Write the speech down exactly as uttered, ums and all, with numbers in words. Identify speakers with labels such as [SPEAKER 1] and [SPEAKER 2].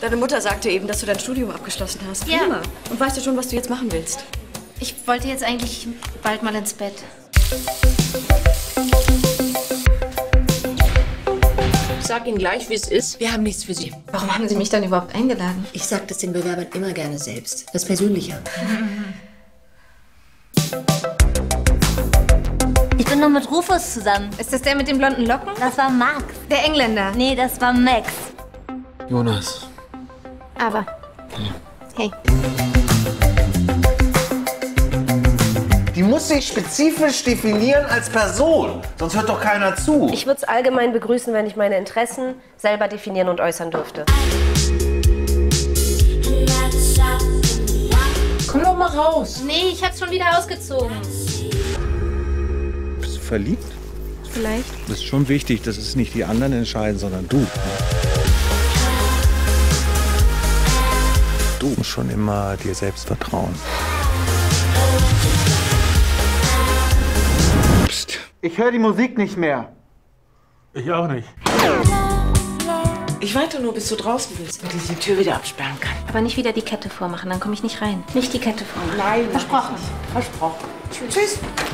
[SPEAKER 1] Deine Mutter sagte eben, dass du dein Studium abgeschlossen hast.
[SPEAKER 2] Ja.
[SPEAKER 1] Prima. Und weißt du schon, was du jetzt machen willst?
[SPEAKER 2] Ich wollte jetzt eigentlich bald mal ins Bett.
[SPEAKER 3] Ich sag Ihnen gleich, wie es ist. Wir haben nichts für Sie.
[SPEAKER 2] Warum haben Sie mich dann überhaupt eingeladen?
[SPEAKER 3] Ich sag das den Bewerbern immer gerne selbst. Das ist persönlicher.
[SPEAKER 4] Ich bin noch mit Rufus zusammen.
[SPEAKER 2] Ist das der mit den blonden Locken?
[SPEAKER 4] Das war Max.
[SPEAKER 2] Der Engländer.
[SPEAKER 4] Nee, das war Max.
[SPEAKER 5] Jonas.
[SPEAKER 2] Aber. Hey.
[SPEAKER 6] Die muss sich spezifisch definieren als Person, sonst hört doch keiner zu.
[SPEAKER 7] Ich würde es allgemein begrüßen, wenn ich meine Interessen selber definieren und äußern dürfte.
[SPEAKER 3] Komm doch mal raus.
[SPEAKER 2] Nee, ich hab's schon wieder ausgezogen.
[SPEAKER 8] Bist du verliebt?
[SPEAKER 2] Vielleicht.
[SPEAKER 8] Das ist schon wichtig, dass es nicht die anderen entscheiden, sondern du. Du musst schon immer dir selbst vertrauen. Psst.
[SPEAKER 6] Ich höre die Musik nicht mehr.
[SPEAKER 5] Ich auch nicht.
[SPEAKER 3] Ich warte nur, bis du draußen bist und diese Tür wieder absperren kann.
[SPEAKER 2] Aber nicht wieder die Kette vormachen, dann komme ich nicht rein. Nicht die Kette vormachen.
[SPEAKER 3] Nein.
[SPEAKER 2] Versprochen.
[SPEAKER 3] Versprochen.
[SPEAKER 2] Tschüss. Tschüss.